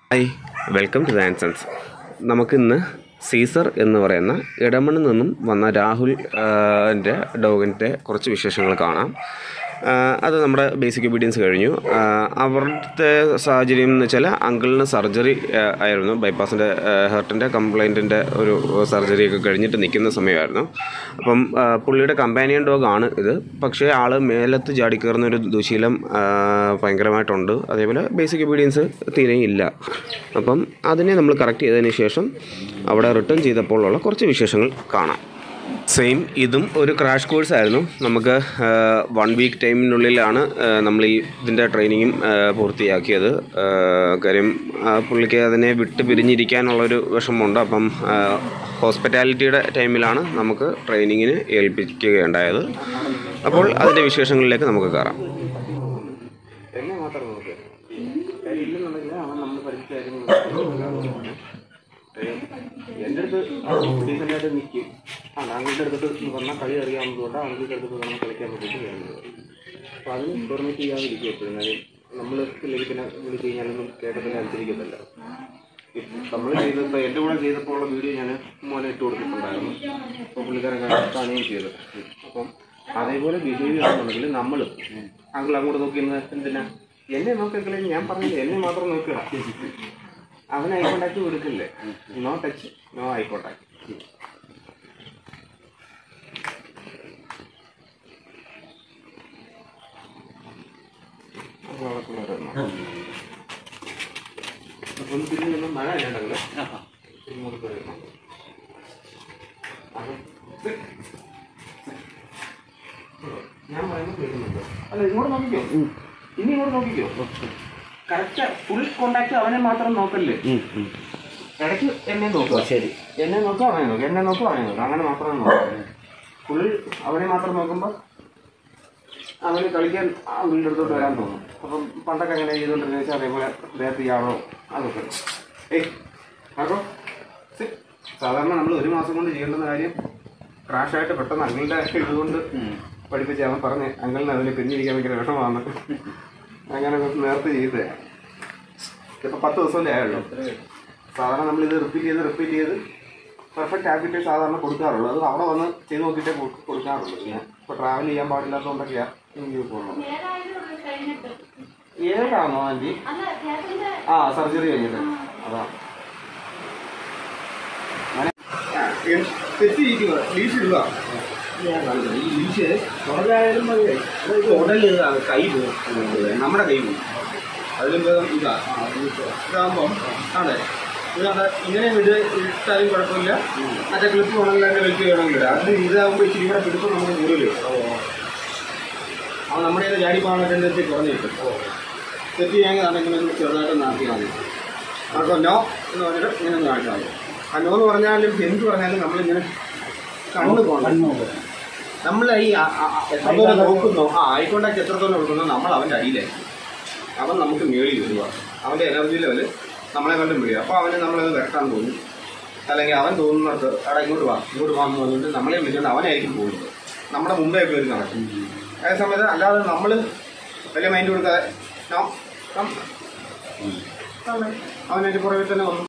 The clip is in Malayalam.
Hi, welcome to ആൻസൺസ്. നമുക്കിന്ന് സീസർ എന്ന് പറയുന്ന ഇടമണ്ണിൽ നിന്നും വന്ന രാഹുൽ ഡോഗിൻ്റെ കുറച്ച് വിശേഷങ്ങൾ കാണാം. അത് നമ്മുടെ ബേസിക് ഒബീഡിയൻസ് കഴിഞ്ഞു. അവിടുത്തെ സാഹചര്യം എന്ന് വെച്ചാൽ അങ്കിളിന് സർജറി ആയിരുന്നു. ബൈപ്പാസിൻ്റെ ഹെർട്ടിൻ്റെ കംപ്ലൈൻറ്റിൻ്റെ ഒരു സർജറിയൊക്കെ കഴിഞ്ഞിട്ട് നിൽക്കുന്ന സമയമായിരുന്നു. അപ്പം പുള്ളിയുടെ കമ്പാനിയൻ ഡോഗാണ് ഇത്. പക്ഷേ ആൾ മേലത്ത് ചാടിക്കയറുന്ന ഒരു ദുശീലം ഭയങ്കരമായിട്ടുണ്ട്. അതേപോലെ ബേസിക് ഒബീഡിയൻസ് തീരെയും ഇല്ല. അപ്പം അതിനെ നമ്മൾ കറക്റ്റ് ചെയ്തതിന് ശേഷം അവിടെ റിട്ടേൺ ചെയ്തപ്പോഴുള്ള കുറച്ച് വിശേഷങ്ങൾ കാണാം. ഇതും ഒരു ക്രാഷ് കോഴ്സായിരുന്നു. നമുക്ക് 1 വീക്ക് ടൈമിനുള്ളിലാണ് നമ്മൾ ഇതിൻ്റെ ട്രെയിനിങ്ങും പൂർത്തിയാക്കിയത്. കാര്യം പുള്ളിക്ക് അതിനെ വിട്ട് പിരിഞ്ഞിരിക്കാനുള്ളൊരു വിഷമമുണ്ട്. അപ്പം ഹോസ്പിറ്റാലിറ്റിയുടെ ടൈമിലാണ് നമുക്ക് ട്രെയിനിങ്ങിന് ഏൽപ്പിക്കുകയുണ്ടായത്. അപ്പോൾ അതിൻ്റെ വിശേഷങ്ങളിലേക്ക് നമുക്ക് കയറാം. എൻ്റെ അടുത്ത് ഡീസൻ്റായിട്ട് നിൽക്കും. ആങ്കിളുടെ അടുത്തിട്ട് പറഞ്ഞാൽ കളി അറിയാവുന്നതുകൊണ്ട് ആങ്കിളുടെ അടുത്ത് നമ്മൾ കളിക്കാൻ വേണ്ടിയിട്ട് വരുന്നത്. അപ്പോൾ അതിന് പെർമിറ്റ് ചെയ്യാതിരിക്കും എപ്പോഴും. കാര്യം നമ്മൾ ഇല്ലെങ്കിൽ പിന്നെ വിളിച്ച് കഴിഞ്ഞാലൊന്നും കേട്ടതിൻ്റെ അനുസരിക്കത്തില്ല. നമ്മൾ ചെയ്തപ്പോൾ എൻ്റെ കൂടെ ചെയ്തപ്പോൾ ഉള്ള വീഡിയോ ഞാൻ മോനെ ഇട്ട് കൊടുത്തിട്ടുണ്ടായിരുന്നു. അപ്പോൾ പുള്ളിക്കാരൻ കാണുകയും ചെയ്തത്. അപ്പം അതേപോലെ ബിഹേവ് ചെയ്യണമെന്നുണ്ടെങ്കിൽ നമ്മൾ ആങ്കിൾ അങ്ങോട്ട് നോക്കിയിരുന്ന എന്തിനാ എന്നെ നോക്കിയെങ്കിലേ ഞാൻ പറഞ്ഞില്ല, എന്നെ മാത്രം നോക്കുക. അവന് ഐ കോണ്ടാക്ട് കൊടുക്കില്ലേ? No touch, no eye contact. അപ്പം പിന്നെ നമ്മൾ മഴ ഇല്ലണ്ടല്ലോ, ഇങ്ങോട്ട് പോയിരുന്നു. ഞാൻ പറയുന്നത് കേൾക്കുന്നുണ്ടോ? അല്ല, ഇങ്ങോട്ട് നോക്കിക്കോ, ഇനി ഇങ്ങോട്ട് നോക്കിക്കോ. കറക്റ്റ് ഫുൾ കോണ്ടാക്ട് അവനെ മാത്രം നോക്കല്ലേ. ഇടയ്ക്ക് എന്നെ നോക്കുക. ശരി, എന്നെ നോക്കുക, അവനെ നോക്കുക, എന്നെ നോക്കുക, അവനെ നോക്കുക, അങ്ങനെ മാത്രമേ നോക്കുക. ഫുൾ അവനെ മാത്രം നോക്കുമ്പോൾ അവന് കളിക്കാൻ വീടിൻ്റെ അടുത്തോട്ട് വരാൻ തോന്നും. അപ്പം പണ്ടൊക്കെ എങ്ങനെ ചെയ്തുകൊണ്ടിരുന്ന വെച്ചാൽ അതേപോലെ ദേഹത്ത് ചെയ്യാറോ അതൊക്കെ. ആക്കോ സാധാരണ നമ്മൾ 1 മാസം കൊണ്ട് ചെയ്യേണ്ടുന്ന കാര്യം ക്രാഷായിട്ട് പെട്ടെന്ന് അങ്കിളുടെ ഇതുകൊണ്ട് പഠിപ്പിച്ച് അവൻ പറഞ്ഞ് അങ്കിളിന് അതിൽ പിന്നിരിക്കാൻ ഭയങ്കര വിഷമമാണ്. അങ്ങനെ നേരത്തെ ചെയ്തേ. ഇപ്പം 10 ദിവസമല്ലേ ആയുള്ളൂ. സാധാരണ നമ്മളിത് റിപ്പീറ്റ് ചെയ്ത് പെർഫെക്റ്റ് ഹാബിറ്റ് സാധാരണ കൊടുക്കാറുള്ളൂ. അത് അവിടെ വന്ന് ചെയ്ത് നോക്കിയിട്ടേ കൊടുക്കാറുള്ളൂ. പിന്നെ ഇപ്പോൾ ട്രാവൽ ചെയ്യാൻ പാടില്ലാത്തതുകൊണ്ടൊക്കെയാണ് എനിക്ക് പോകുന്നത്. ഏതാണോ ആൻറ്റി? സർജറി കഴിഞ്ഞിട്ട് അതാ തെറ്റിയിരിക്കുക. ലീസ് ഇടുക. ഈ ലീസ് കുറവായാലും മതി. ഉടല് കൈ പോകും, നമ്മുടെ കൈ പോകും. അതിലും ഇതാകുമ്പം അതെ ഇതാണ്. ഇങ്ങനെ ഇട്ടാലും കുഴപ്പമില്ല. മറ്റേ ക്ലിപ്പ് വേണമെങ്കിൽ അതിൻ്റെ വലിച്ച് വേണമെങ്കിൽ ഇടാം. അത് ഇതാകുമ്പോൾ ഇച്ചിരി കൂടെ പിടിപ്പം നമുക്ക് കൂടുതൽ അവൻ നമ്മുടെ കയ്യിൽ ചാടി പോകാൻ ടെൻഡൻസി കുറഞ്ഞ് കിട്ടും. തെറ്റ് ചെയ്യാൻ ഇങ്ങനെ ചെറുതായിട്ട് നാട്ടിയാൽ മതി. അപ്പോൾ നോ എന്ന് പറഞ്ഞിട്ട് ഇങ്ങനെ ഒന്ന് കാണിച്ചാൽ മതി. ആ നോ എന്ന് പറഞ്ഞാലും എന്ത് പറഞ്ഞാലും നമ്മളിങ്ങനെ കണ്ണു പോകണം. നമ്മൾ ഈ എത്രത്തോളം നോക്കുന്നോ ഐ കോണ്ടാക്ട് എത്രത്തോളം കൊടുക്കുന്നോ നമ്മൾ അവൻ്റെ അടിയിലായിരിക്കും. അവൻ നമുക്ക് മേളിൽ വരിക. അവൻ്റെ എനർജി ലെവൽ നമ്മളെ കണ്ടും വരിക. അപ്പോൾ അവന് നമ്മളത് വരട്ടാൻ തോന്നും. അല്ലെങ്കിൽ അവൻ തോന്നുന്നിടത്ത് അവിടെ ഇങ്ങോട്ട് വാന്ന് പറഞ്ഞിട്ട് നമ്മളെ വിളിച്ചുകൊണ്ട് അവനായിരിക്കും പോകുന്നത്. നമ്മുടെ മുമ്പേ ഒക്കെ ഒരു നടക്കും. അതേ സമയത്ത് അല്ലാതെ നമ്മൾ വലിയ മൈൻഡ് കൊടുക്കാതെ അവനെൻ്റെ പുറകിൽ തന്നെ വന്നു.